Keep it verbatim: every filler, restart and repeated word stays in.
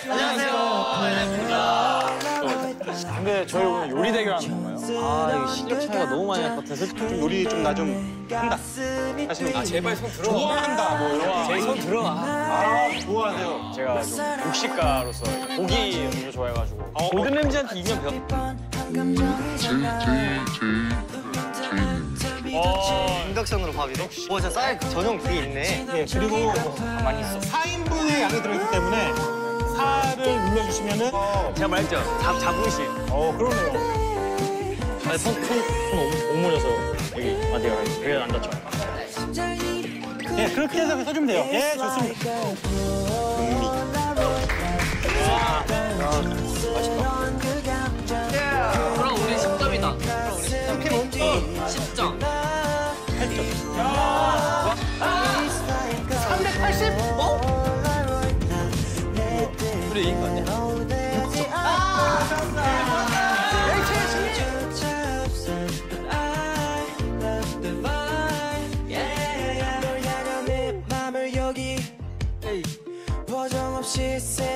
근데 저희 오늘 요리 대결하는 건가요? 아, 이거 실력 차이가 너무 많이 날 것 같아서 좀 요리 좀 나 좀 한다. 하시는 아 제발 손 들어. 좋아한다 뭐 이런. 제 손 들어. 아 좋아하세요. 제가 좀 육식가로서 고기 너무 좋아해가지고 어, 골든 램지한테 이 년 배웠. 어. 인덕션으로 밥이도? 와, 진짜 쌀 전용 그게 있네. 예 그리고 가만히 있어. 사 인분의 양이 들어있기 때문에 살을 눌러주시면은 제가 말했죠. 잡 자부심. 어 그러네요. 아니 손손손 오므려서 여기 어디가 여기 안 다쳐. 예 그렇게 해서 써주면 돼요. 예 좋습니다. 그럼 우리 십 점이다. 그럼 우리 십 점. 십 점. 삼백팔십? 어? 우리 이긴 거 아니야? 버정 없이